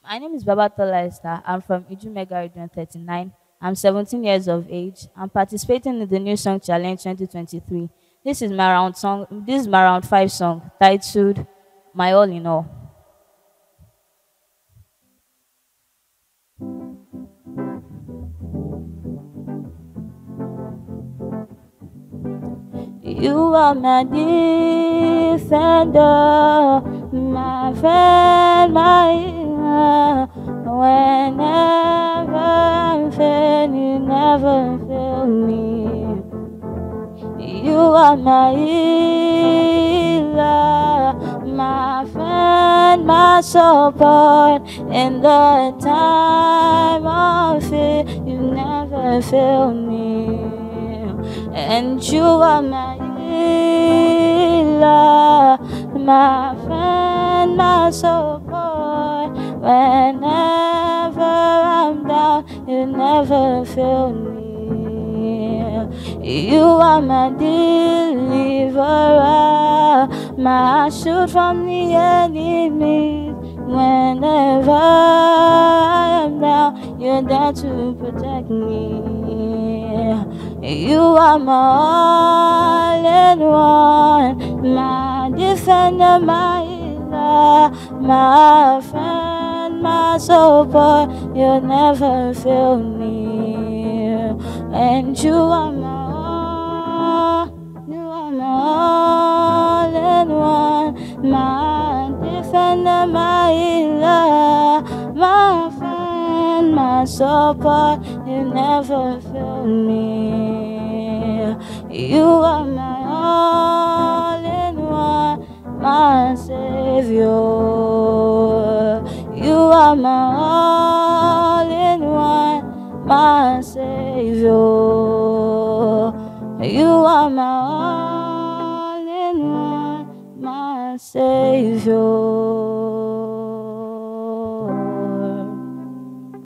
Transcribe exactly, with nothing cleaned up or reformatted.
My name is Babatola Esther. I'm from Ijumega Region thirty-nine. I'm seventeen years of age. I'm participating in the New Song Challenge twenty twenty-three. This is my round song. This is my round five song titled "My All in All." You are my defender, my friend, my healer. Whenever I'm failing, you never fail me. You are my healer, my friend, my support. In the time of fear, you never fail me. And you are my healer, my friend, my support. Whenever I'm down, you never fail me. You are my deliverer, my shield from the enemy. Whenever I am down, you're there to protect me. You are my all-in-one, my defender, my healer, my friend, my support. You never fail me. And you are my all, you are my all-in-one, my defender, my healer, my friend, my support. You never fail me. You are my all-in-one, my savior. You are my all-in-one, my savior. You are my all-in-one, my savior.